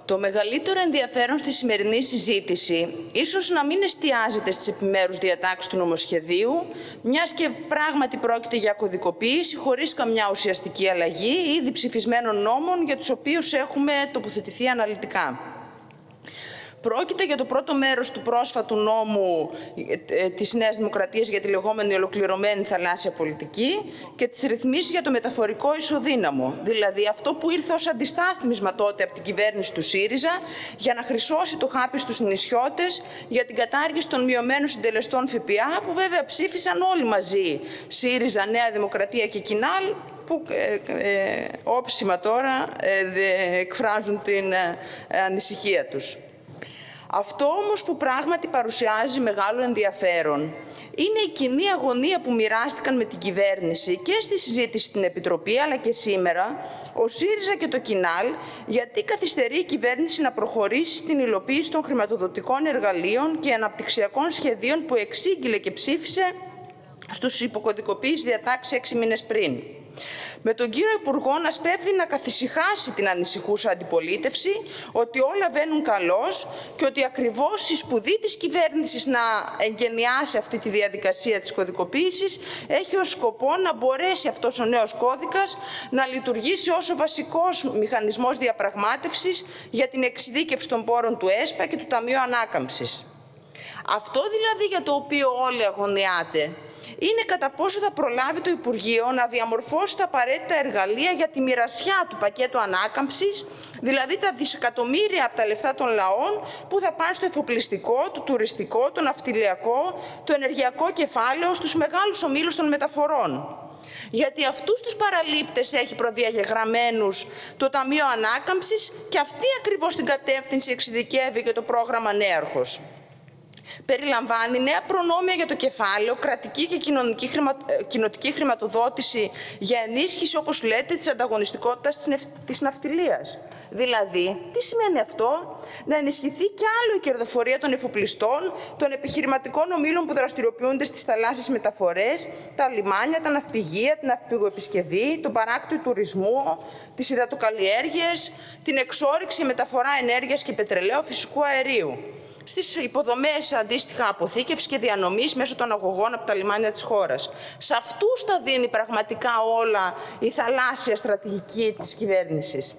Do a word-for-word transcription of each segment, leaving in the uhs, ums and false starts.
Το μεγαλύτερο ενδιαφέρον στη σημερινή συζήτηση ίσως να μην εστιάζεται στις επιμέρους διατάξεις του νομοσχεδίου, μιας και πράγματι πρόκειται για κωδικοποίηση χωρίς καμιά ουσιαστική αλλαγή ήδη ψηφισμένων νόμων για τους οποίους έχουμε τοποθετηθεί αναλυτικά. Πρόκειται για το πρώτο μέρος του πρόσφατου νόμου της Νέας Δημοκρατίας για τη λεγόμενη ολοκληρωμένη θαλάσσια πολιτική και τις ρυθμίσεις για το μεταφορικό ισοδύναμο, δηλαδή αυτό που ήρθε ως αντιστάθμισμα τότε από την κυβέρνηση του ΣΥΡΙΖΑ για να χρυσώσει το χάπι στους νησιώτες για την κατάργηση των μειωμένων συντελεστών ΦΠΑ, που βέβαια ψήφισαν όλοι μαζί, ΣΥΡΙΖΑ, Νέα Δημοκρατία και Κινάλ, που ε, ε, όψιμα τώρα ε, εκφράζουν την ε, ανησυχία τους. Αυτό όμως που πράγματι παρουσιάζει μεγάλο ενδιαφέρον είναι η κοινή αγωνία που μοιράστηκαν με την κυβέρνηση και στη συζήτηση στην Επιτροπή, αλλά και σήμερα, ο ΣΥΡΙΖΑ και το Κινάλ, γιατί καθυστερεί η κυβέρνηση να προχωρήσει στην υλοποίηση των χρηματοδοτικών εργαλείων και αναπτυξιακών σχεδίων που εξήγηλε και ψήφισε στους υποκωδικοποίησης διατάξεις έξι μήνες πριν. Με τον κύριο Υπουργό να σπέβδει να καθησυχάσει την ανησυχούσα αντιπολίτευση ότι όλα βαίνουν καλώς και ότι ακριβώς η σπουδή της κυβέρνησης να εγκαινιάσει αυτή τη διαδικασία της κωδικοποίησης έχει ως σκοπό να μπορέσει αυτός ο νέος κώδικας να λειτουργήσει ως ο βασικός μηχανισμός διαπραγμάτευσης για την εξειδίκευση των πόρων του ΕΣΠΑ και του Ταμείου Ανάκαμψης. Αυτό δηλαδή για το οποίο όλοι αγωνιάτε είναι κατά πόσο θα προλάβει το Υπουργείο να διαμορφώσει τα απαραίτητα εργαλεία για τη μοιρασιά του πακέτου ανάκαμψης, δηλαδή τα δισεκατομμύρια από τα λεφτά των λαών που θα πάνε στο εφοπλιστικό, το τουριστικό, το ναυτιλιακό, το ενεργειακό κεφάλαιο, στους μεγάλους ομίλους των μεταφορών. Γιατί αυτούς τους παραλήπτες έχει προδιαγεγραμμένους το Ταμείο Ανάκαμψης και αυτή ακριβώς την κατεύθυνση εξειδικεύει και το πρόγραμμα Νέαρχος. Περιλαμβάνει νέα προνόμια για το κεφάλαιο, κρατική και κοινωνική χρημα... κοινοτική χρηματοδότηση για ενίσχυση, όπως λέτε, της ανταγωνιστικότητας της ναυτιλίας. Δηλαδή, τι σημαίνει αυτό? Να ενισχυθεί κι άλλο η κερδοφορία των εφοπλιστών, των επιχειρηματικών ομίλων που δραστηριοποιούνται στις θαλάσσιες μεταφορές, τα λιμάνια, τα ναυπηγεία, την ναυπηγοεπισκευή, τον παράκτιο τουρισμού, τις υδατοκαλλιέργειες, την εξόρυξη μεταφορά ενέργειας και πετρελαίου φυσικού αερίου, στις υποδομές αντίστοιχα αποθήκευσης και διανομής μέσω των αγωγών από τα λιμάνια της χώρας. Σε αυτούς τα δίνει πραγματικά όλα η θαλάσσια στρατηγική της κυβέρνησης.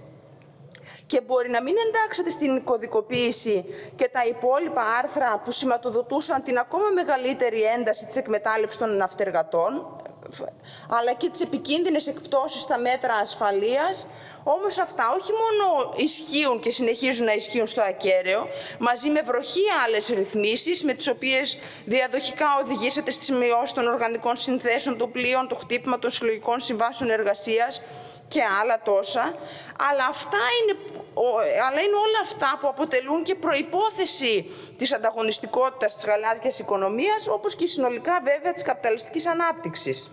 Και μπορεί να μην εντάξετε στην κωδικοποίηση και τα υπόλοιπα άρθρα που σηματοδοτούσαν την ακόμα μεγαλύτερη ένταση της εκμετάλλευσης των ναυτεργατών, αλλά και τις επικίνδυνες εκπτώσεις στα μέτρα ασφαλείας. Όμως αυτά όχι μόνο ισχύουν και συνεχίζουν να ισχύουν στο ακέραιο, μαζί με βροχή άλλες ρυθμίσεις, με τις οποίες διαδοχικά οδηγήσατε στις μειώσεις των οργανικών συνθέσεων των πλοίων, το χτύπημα των συλλογικών συμβάσεων εργασίας και άλλα τόσα. Αλλά, αυτά είναι, αλλά είναι όλα αυτά που αποτελούν και προϋπόθεση της ανταγωνιστικότητας της γαλάζιας οικονομίας, όπως και συνολικά βέβαια της καπιταλιστικής ανάπτυξης.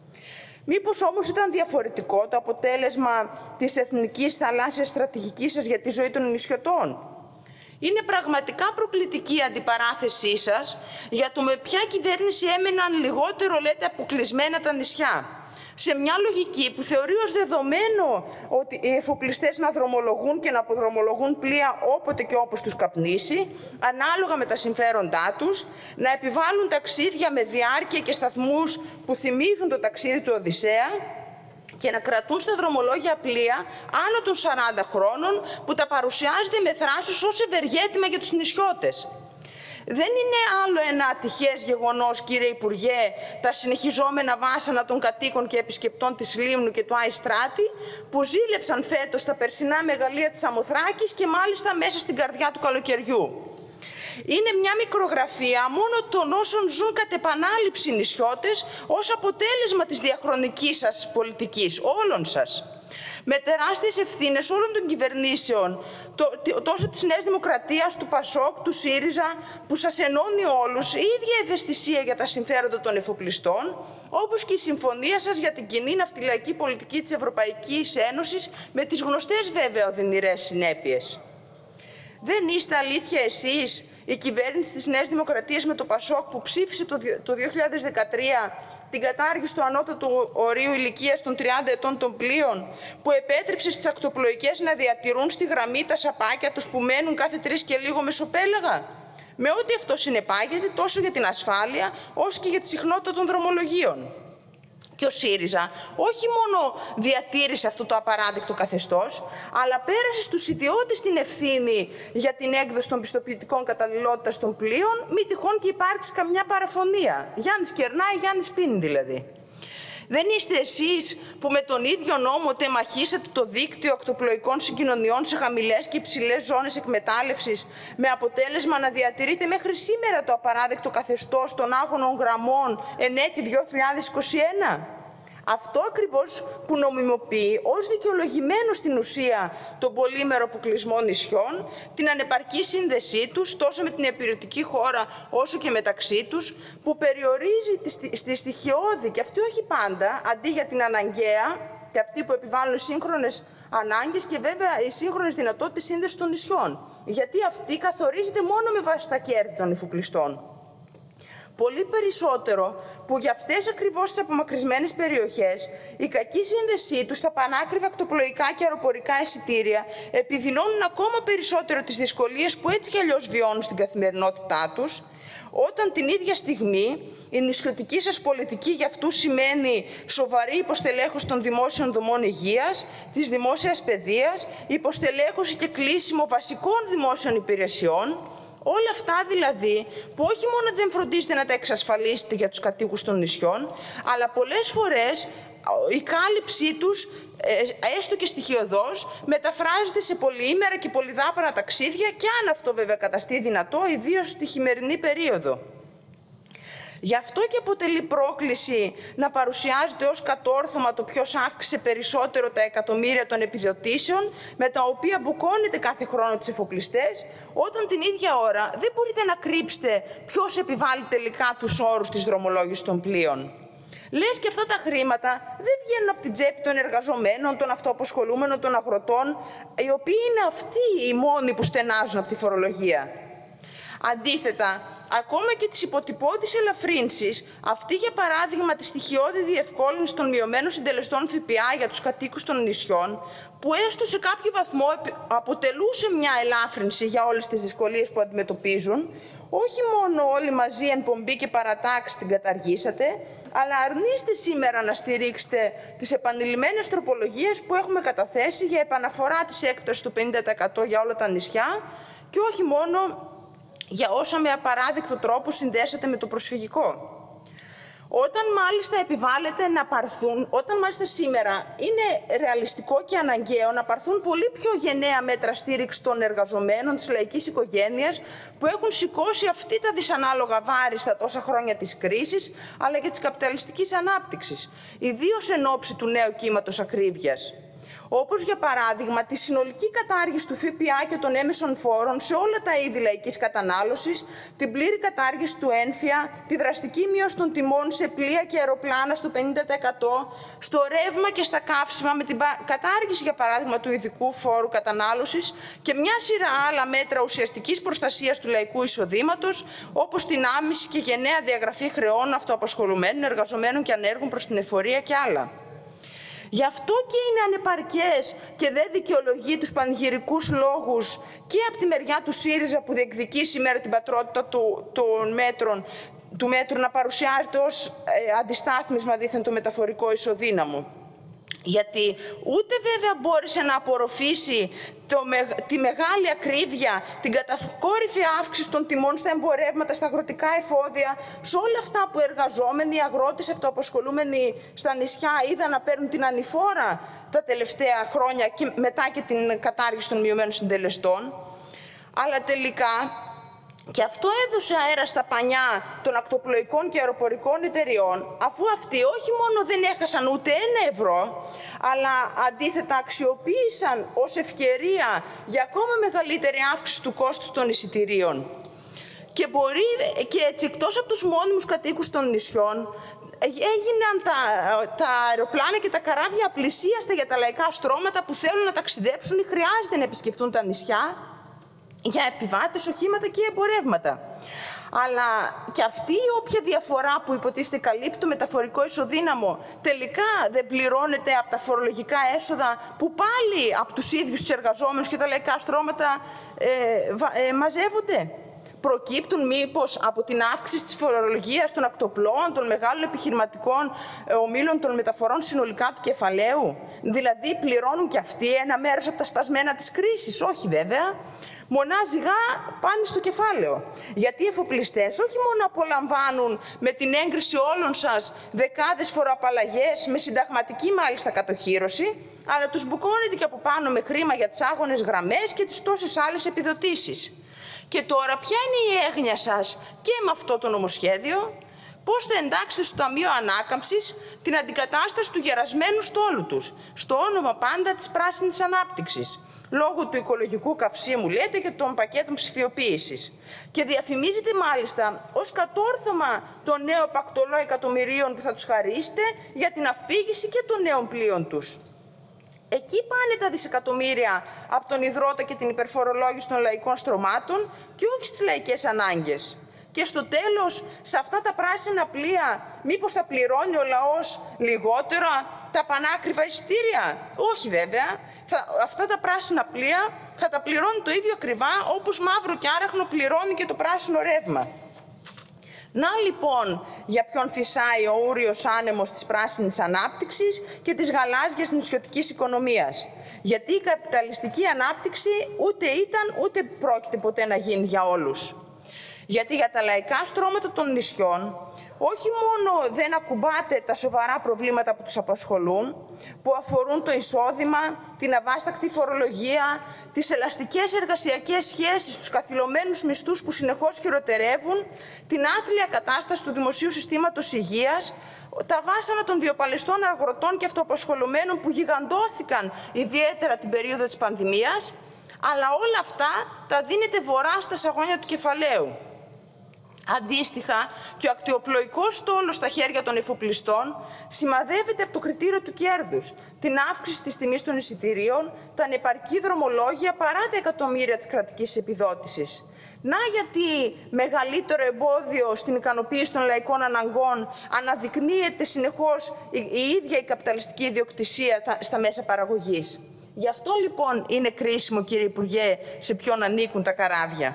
Μήπως όμως ήταν διαφορετικό το αποτέλεσμα της εθνικής θαλάσσιας στρατηγικής σας για τη ζωή των νησιωτών? Είναι πραγματικά προκλητική η αντιπαράθεσή σας για το με ποια κυβέρνηση έμεναν λιγότερο, λέτε, αποκλεισμένα τα νησιά. Σε μια λογική που θεωρεί ως δεδομένο ότι οι εφοπλιστές να δρομολογούν και να αποδρομολογούν πλοία όποτε και όπως τους καπνίσει, ανάλογα με τα συμφέροντά τους, να επιβάλλουν ταξίδια με διάρκεια και σταθμούς που θυμίζουν το ταξίδι του Οδυσσέα και να κρατούν στα δρομολόγια πλοία άνω των σαράντα χρόνων που τα παρουσιάζεται με θράσος ως ευεργέτημα για τους νησιώτες. Δεν είναι άλλο ένα ατυχές γεγονός, κύριε Υπουργέ, τα συνεχιζόμενα βάσανα των κατοίκων και επισκεπτών της Λίμνου και του Αϊστράτη, που ζήλεψαν φέτος τα περσινά μεγαλεία της Σαμοθράκης και μάλιστα μέσα στην καρδιά του καλοκαιριού. Είναι μια μικρογραφία μόνο των όσων ζουν κατ' επανάληψη νησιώτες ως αποτέλεσμα της διαχρονικής σας πολιτικής, όλων σας. Με τεράστιες ευθύνες όλων των κυβερνήσεων, τόσο της Νέας Δημοκρατίας, του ΠΑΣΟΚ, του ΣΥΡΙΖΑ, που σας ενώνει όλους η ίδια ευαισθησία για τα συμφέροντα των εφοπλιστών, όπως και η συμφωνία σας για την κοινή ναυτιλιακή πολιτική της Ευρωπαϊκής Ένωσης, με τις γνωστές βέβαια οδυνηρές συνέπειες. Δεν είστε αλήθεια εσείς η κυβέρνηση της Νέας Δημοκρατίας με το Πασόκ που ψήφισε το δύο χιλιάδες δεκατρία την κατάργηση του ανώτατου ορίου ηλικίας των τριάντα ετών των πλοίων, που επέτρεψε στις ακτοπλοϊκές να διατηρούν στη γραμμή τα σαπάκια τους που μένουν κάθε τρεις και λίγο μεσοπέλαγα, με ό,τι αυτό συνεπάγεται τόσο για την ασφάλεια όσο και για τη συχνότητα των δρομολογίων. Και ο ΣΥΡΙΖΑ όχι μόνο διατήρησε αυτό το απαράδεκτο καθεστώς, αλλά πέρασε στους ιδιώτες την ευθύνη για την έκδοση των πιστοποιητικών καταλληλότητας των πλοίων, μη τυχόν και υπάρξει καμιά παραφωνία. Γιάννης κερνάει, Γιάννης πίνει δηλαδή. Δεν είστε εσείς που με τον ίδιο νόμο τεμαχίσατε το δίκτυο ακτοπλοϊκών συγκοινωνιών σε χαμηλές και υψηλές ζώνες εκμετάλλευσης, με αποτέλεσμα να διατηρείτε μέχρι σήμερα το απαράδεκτο καθεστώς των άγωνων γραμμών εν έτη δύο χιλιάδες είκοσι ένα. Αυτό ακριβώς που νομιμοποιεί ως δικαιολογημένο στην ουσία τον πολύμερο αποκλεισμό νησιών, την ανεπαρκή σύνδεσή τους τόσο με την υπηρετική χώρα όσο και μεταξύ τους, που περιορίζει τη, στη στοιχειώδη, και αυτή όχι πάντα, αντί για την αναγκαία, και αυτή που επιβάλλουν σύγχρονες ανάγκες και βέβαια οι σύγχρονες δυνατότητες σύνδεσης των νησιών. Γιατί αυτή καθορίζεται μόνο με βάση τα κέρδη των υφοπλιστών. Πολύ περισσότερο που για αυτές ακριβώς τις απομακρυσμένες περιοχές η κακή σύνδεσή τους στα πανάκριβα ακτοπλοϊκά και αεροπορικά εισιτήρια επιδεινώνουν ακόμα περισσότερο τις δυσκολίες που έτσι κι αλλιώς βιώνουν στην καθημερινότητά τους, όταν την ίδια στιγμή η νησιωτική σας πολιτική για αυτούς σημαίνει σοβαρή υποστελέχωση των δημόσιων δομών υγείας, της δημόσιας παιδείας, υποστελέχωση και κλείσιμο βασικών δημόσιων υπηρεσιών. Όλα αυτά δηλαδή που όχι μόνο δεν φροντίζετε να τα εξασφαλίσετε για τους κατοίκους των νησιών, αλλά πολλές φορές η κάλυψή τους, έστω και στοιχειωδώς, μεταφράζεται σε πολυήμερα και πολυδάπανα ταξίδια, και αν αυτό βέβαια καταστεί δυνατό, ιδίως στη χειμερινή περίοδο. Γι' αυτό και αποτελεί πρόκληση να παρουσιάζεται ως κατόρθωμα το ποιος αύξησε περισσότερο τα εκατομμύρια των επιδοτήσεων, με τα οποία μπουκώνετε κάθε χρόνο τις εφοπλιστές, όταν την ίδια ώρα δεν μπορείτε να κρύψετε ποιος επιβάλλει τελικά τους όρους της δρομολόγησης των πλοίων. Λες και αυτά τα χρήματα δεν βγαίνουν από την τσέπη των εργαζομένων, των αυτοαποσχολούμενων, των αγροτών, οι οποίοι είναι αυτοί οι μόνοι που στενάζουν από τη φορολογία. Αντίθετα, ακόμα και τις υποτυπώδεις ελαφρύνσεις, αυτή για παράδειγμα τη στοιχειώδη διευκόλυνση των μειωμένων συντελεστών ΦΠΑ για τους κατοίκους των νησιών, που έστω σε κάποιο βαθμό αποτελούσε μια ελάφρυνση για όλες τις δυσκολίες που αντιμετωπίζουν, όχι μόνο όλοι μαζί εν πομπή και παρατάξη την καταργήσατε, αλλά αρνείστε σήμερα να στηρίξετε τις επανειλημμένες τροπολογίες που έχουμε καταθέσει για επαναφορά της έκτασης του πενήντα τοις εκατό για όλα τα νησιά, και όχι μόνο για όσα με απαράδεκτο τρόπο συνδέσατε με το προσφυγικό. Όταν μάλιστα επιβάλλεται να πάρθουν, όταν μάλιστα σήμερα είναι ρεαλιστικό και αναγκαίο να πάρθουν πολύ πιο γενναία μέτρα στήριξη των εργαζομένων της λαϊκής οικογένειας, που έχουν σηκώσει αυτή τα δυσανάλογα βάρη στα τόσα χρόνια της κρίσης, αλλά και της καπιταλιστικής ανάπτυξης, ιδίως εν ώψη του νέου κύματος ακρίβειας. Όπως για παράδειγμα τη συνολική κατάργηση του ΦΠΑ και των έμεσων φόρων σε όλα τα είδη λαϊκής κατανάλωσης, την πλήρη κατάργηση του ένφια, τη δραστική μείωση των τιμών σε πλοία και αεροπλάνα στο πενήντα τοις εκατό, στο ρεύμα και στα καύσιμα με την κατάργηση για παράδειγμα του ειδικού φόρου κατανάλωσης και μια σειρά άλλα μέτρα ουσιαστικής προστασίας του λαϊκού εισοδήματος, όπως την άμεση και γενναία διαγραφή χρεών αυτοαπασχολουμένων, εργαζομένων και ανέργων προς την εφορία και άλλα. Γι' αυτό και είναι ανεπαρκές και δεν δικαιολογεί τους πανηγυρικούς λόγους και από τη μεριά του ΣΥΡΙΖΑ που διεκδικεί σήμερα την πατρότητα του, των μέτρων, του μέτρου να παρουσιάζεται ως ε, αντιστάθμισμα δήθεν το μεταφορικό ισοδύναμο. Γιατί ούτε βέβαια μπόρεσε να απορροφήσει το, τη μεγάλη ακρίβεια, την κατακόρυφη αύξηση των τιμών στα εμπορεύματα, στα αγροτικά εφόδια, σε όλα αυτά που εργαζόμενοι, οι αγρότες, αυτοαπασχολούμενοι στα νησιά είδαν να παίρνουν την ανηφόρα τα τελευταία χρόνια και μετά και την κατάργηση των μειωμένων συντελεστών. Αλλά τελικά και αυτό έδωσε αέρα στα πανιά των ακτοπλοϊκών και αεροπορικών εταιριών, αφού αυτοί όχι μόνο δεν έχασαν ούτε ένα ευρώ, αλλά αντίθετα αξιοποίησαν ως ευκαιρία για ακόμα μεγαλύτερη αύξηση του κόστους των εισιτηρίων. Και, μπορεί, και έτσι, εκτός από τους μόνιμους κατοίκους των νησιών, έγιναν τα, τα αεροπλάνα και τα καράβια απλησίαστα για τα λαϊκά στρώματα που θέλουν να ταξιδέψουν ή χρειάζεται να επισκεφτούν τα νησιά. για επιβάτες, οχήματα και εμπορεύματα. Αλλά και αυτή η όποια διαφορά που υποτίθεται καλύπτει το μεταφορικό ισοδύναμο τελικά δεν πληρώνεται από τα φορολογικά έσοδα που πάλι από τους ίδιους τους εργαζόμενους και τα λαϊκά στρώματα ε, ε, μαζεύονται. Προκύπτουν μήπως από την αύξηση της φορολογίας των ακτοπλών, των μεγάλων επιχειρηματικών ε, ομίλων των μεταφορών συνολικά του κεφαλαίου? Δηλαδή πληρώνουν και αυτοί ένα μέρος από τα σπασμένα της κρίσης? Όχι βέβαια. Μονάζιγα πάνε στο κεφάλαιο. Γιατί οι εφοπλιστές όχι μόνο απολαμβάνουν με την έγκριση όλων σας δεκάδες φοροαπαλλαγές, με συνταγματική μάλιστα κατοχύρωση, αλλά τους μπουκώνεται και από πάνω με χρήμα για τις άγονες γραμμές και τις τόσες άλλες επιδοτήσεις. Και τώρα ποια είναι η έγνοια σας και με αυτό το νομοσχέδιο? Πώς θα εντάξετε στο Ταμείο Ανάκαμψης την αντικατάσταση του γερασμένου στόλου τους, στο όνομα πάντα της πράσινης ανάπτυξης, λόγω του οικολογικού καυσίμου, λέτε, και των πακέτων ψηφιοποίησης. Και διαφημίζετε μάλιστα ως κατόρθωμα το νέο πακτολό εκατομμυρίων που θα τους χαρίσετε για την αυπήγηση και των νέων πλοίων τους. Εκεί πάνε τα δισεκατομμύρια από τον υδρότα και την υπερφορολόγηση των λαϊκών στρωμάτων και όχι στις λαϊκές ανάγκες. Και στο τέλος, σε αυτά τα πράσινα πλοία, μήπως θα πληρώνει ο λαός λιγότερο τα πανάκριβα εισιτήρια? Όχι βέβαια. Θα, αυτά τα πράσινα πλοία θα τα πληρώνει το ίδιο ακριβά όπως μαύρο και άραχνο πληρώνει και το πράσινο ρεύμα. Να λοιπόν για ποιον φυσάει ο ούριος άνεμος της πράσινης ανάπτυξης και της γαλάζιας νησιωτικής οικονομίας. Γιατί η καπιταλιστική ανάπτυξη ούτε ήταν ούτε πρόκειται ποτέ να γίνει για όλους. Γιατί για τα λαϊκά στρώματα των νησιών όχι μόνο δεν ακουμπάτε τα σοβαρά προβλήματα που τους απασχολούν, που αφορούν το εισόδημα, την αβάστακτη φορολογία, τις ελαστικές εργασιακές σχέσεις, τους καθυλωμένους μισθούς που συνεχώς χειροτερεύουν, την άθλια κατάσταση του δημοσίου συστήματος υγείας, τα βάσανα των βιοπαλαιστών αγροτών και αυτοαπασχολουμένων που γιγαντώθηκαν ιδιαίτερα την περίοδο της πανδημίας, αλλά όλα αυτά τα δίνετε βορρά στα σαγόνια του κεφαλαίου. Αντίστοιχα, και ο ακτιοπλοϊκός στόλος στα χέρια των εφοπλιστών σημαδεύεται από το κριτήριο του κέρδους, την αύξηση της τιμής των εισιτηρίων, τα ανεπαρκή δρομολόγια παρά τα εκατομμύρια της κρατικής επιδότησης. Να γιατί μεγαλύτερο εμπόδιο στην ικανοποίηση των λαϊκών αναγκών αναδεικνύεται συνεχώς η, η ίδια η καπιταλιστική ιδιοκτησία στα μέσα παραγωγής. Γι' αυτό λοιπόν είναι κρίσιμο, κύριε Υπουργέ, σε ποιον ανήκουν τα καράβια.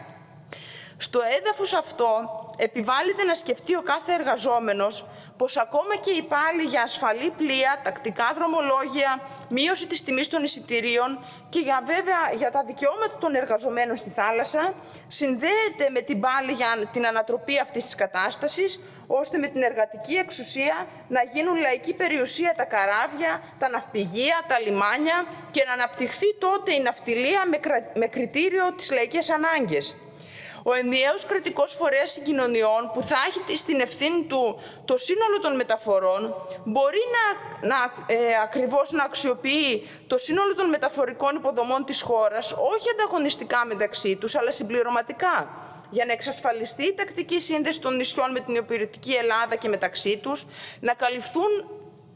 Στο έδαφος αυτό επιβάλλεται να σκεφτεί ο κάθε εργαζόμενος πως ακόμα και οι πάλι για ασφαλή πλοία, τακτικά δρομολόγια, μείωση της τιμής των εισιτηρίων και για βέβαια για τα δικαιώματα των εργαζομένων στη θάλασσα συνδέεται με την πάλι για την ανατροπή αυτής της κατάστασης, ώστε με την εργατική εξουσία να γίνουν λαϊκή περιουσία τα καράβια, τα ναυπηγεία, τα λιμάνια και να αναπτυχθεί τότε η ναυτιλία με, κρα... με κριτήριο τις λαϊκές ανάγκες. Ο ενιαίος κρατικός φορέας συγκοινωνιών που θα έχει στην ευθύνη του το σύνολο των μεταφορών μπορεί να, να, ε, ακριβώς να αξιοποιεί το σύνολο των μεταφορικών υποδομών της χώρας, όχι ανταγωνιστικά μεταξύ τους, αλλά συμπληρωματικά, για να εξασφαλιστεί η τακτική σύνδεση των νησιών με την υπηρετική Ελλάδα και μεταξύ τους, να καλυφθούν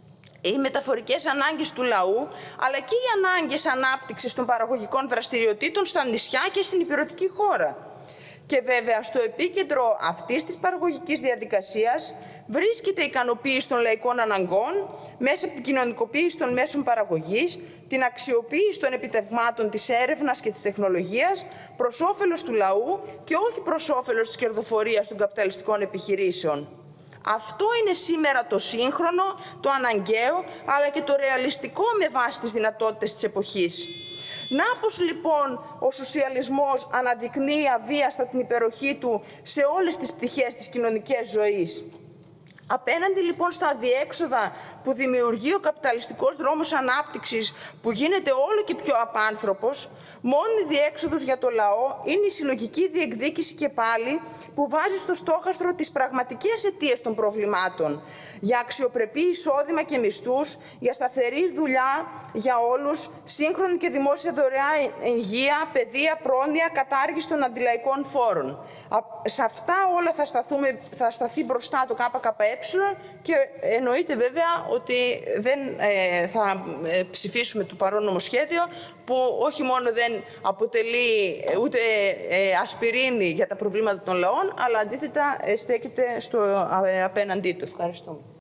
οι μεταφορικές ανάγκες του λαού, αλλά και οι ανάγκες ανάπτυξης των παραγωγικών δραστηριοτήτων στα νησιά και στην υπηρετική χώρα. Και βέβαια στο επίκεντρο αυτής της παραγωγικής διαδικασίας βρίσκεται η ικανοποίηση των λαϊκών αναγκών μέσα από την κοινωνικοποίηση των μέσων παραγωγής, την αξιοποίηση των επιτευγμάτων της έρευνας και της τεχνολογίας προς όφελος του λαού και όχι προς όφελος της κερδοφορίας των καπιταλιστικών επιχειρήσεων. Αυτό είναι σήμερα το σύγχρονο, το αναγκαίο, αλλά και το ρεαλιστικό με βάση τις δυνατότητες της εποχής. Να πως λοιπόν ο σοσιαλισμός αναδεικνύει αβίαστα την υπεροχή του σε όλες τις πτυχές της κοινωνικής ζωής. Απέναντι λοιπόν στα αδιέξοδα που δημιουργεί ο καπιταλιστικός δρόμος ανάπτυξης που γίνεται όλο και πιο απάνθρωπος, μόνη διέξοδος για το λαό είναι η συλλογική διεκδίκηση και πάλι που βάζει στο στόχαστρο τις πραγματικές αιτίες των προβλημάτων, για αξιοπρεπή εισόδημα και μισθούς, για σταθερή δουλειά για όλους, σύγχρονη και δημόσια δωρεά υγεία, παιδεία, πρόνοια, κατάργηση των αντιλαϊκών φόρων. Σε αυτά όλα θα, σταθούμε, θα σταθεί μπροστά το ΚΚΕ και εννοείται βέβαια ότι δεν ε, θα ψηφίσουμε το παρόν νομοσχέδιο, που όχι μόνο δεν αποτελεί ούτε ε, ασπιρίνη για τα προβλήματα των λαών, αλλά αντίθετα στέκεται στο απέναντί του. Ευχαριστώ.